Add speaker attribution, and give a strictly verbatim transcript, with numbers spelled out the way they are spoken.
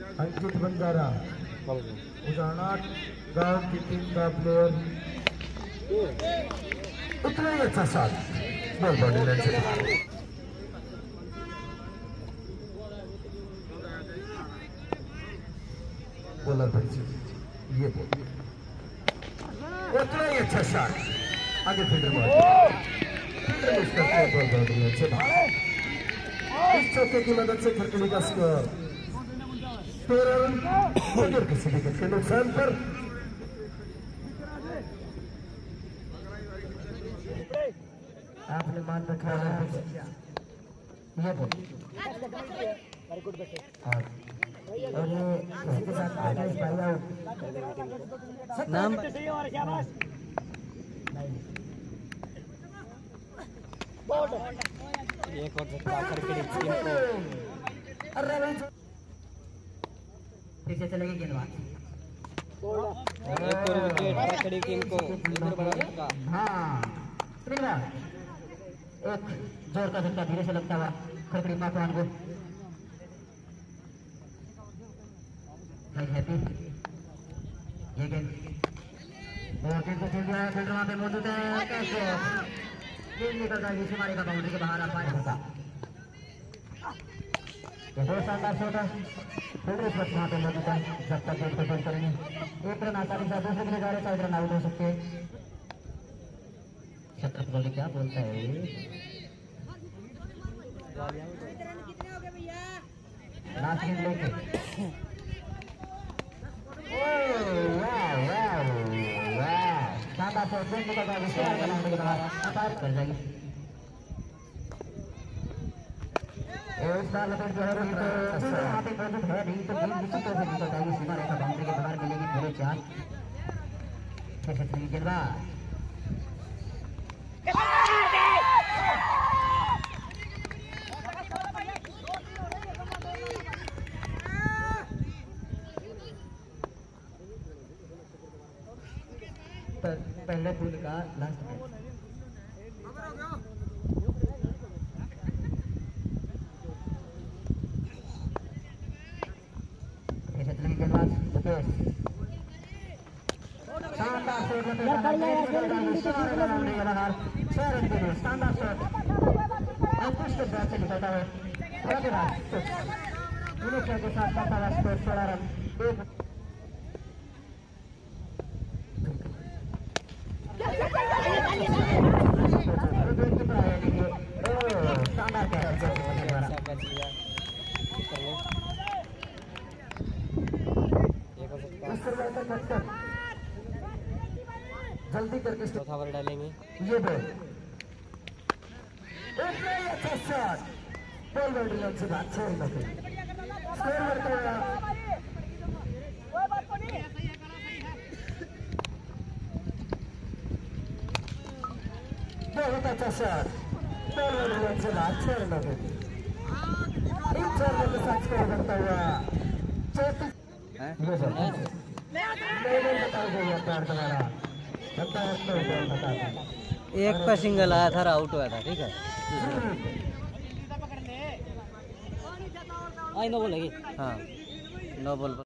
Speaker 1: अंकित बंजारा उजाना गांव की टीम का प्लेयर उतना ही अच्छा शॉट बॉल बॉडी लाइन से बॉलर भाई ये बॉल उतना ही अच्छा शॉट आगे फील्डर बॉल फील्डर उसका बॉल बॉडी लाइन से इस चौके की मदद से खरकड़ी का स्कोर तेरह रन बगैर किसी विकेट के नुकसान पर। आपने मान रखा है ये बोल और ये किसी के साथ आदेश भाई नाम
Speaker 2: एक और खरकड़ी टीम को
Speaker 3: पीछे चलेगी गेंदबाज
Speaker 2: एक और विकेट खरकड़ी टीम को इधर बढ़ाने का।
Speaker 3: हाँ एक जोर का झटका धीरे से लगता हुआ खरकड़ी माकवान को हैप्पी ये गेंद और गेंद को खेल दिया है फील्डर वहां पे मौजूद है कैसे गेंद निकल जाएगी सीमारे का बाउंड्री के बाहर आप पाए होगा बहुत शानदार शॉट है फील्डर इस वक्त वहां पे मौजूद है जब तक गेंद को फेल करेंगे एक रन आसानी से दूसरे के लिए जा रहे चार रन आउट हो सकते हैं। छत्रपति बोले क्या बोलता है लास्ट गेंद लेके शानदार शॉट गेंद निकल जाएगी सीमारे का बाउंड्री के बाहर अपार कर जाएगी। इस बार लपेट जो है रही तो वहाँ पे मौजूद है नहीं तो गेंद निश्चित तौर से निकल जाएगी सीमा रेखा बाउंड्री के बाहर मिलेगी पूरे चार फिर से गेंदबाज पहले पूल का लास्ट मैच शानदार शॉट शानदार शॉट अंकुश के बैट से निकलता है के साथ करता हुआ स्कोर सोलह रन शानदार जल्दी करके
Speaker 2: चौथा ओवर डालेंगे
Speaker 3: ये बॉल अच्छा शॉट बॉल बॉडी लाइन से बात छोड़ दो स्कोर बढ़ता है बहुत अच्छा शॉट बॉल बॉडी लाइन से बात छोड़ दो इन चार रन के साथ स्कोर बढ़ता हुआ चौतीस ये बॉल नहीं बताओ प्यार तुम्हारा
Speaker 2: एक पर सिंगल आया था आउट हुआ था ठीक है आई नो बॉल है हाँ नो बॉल।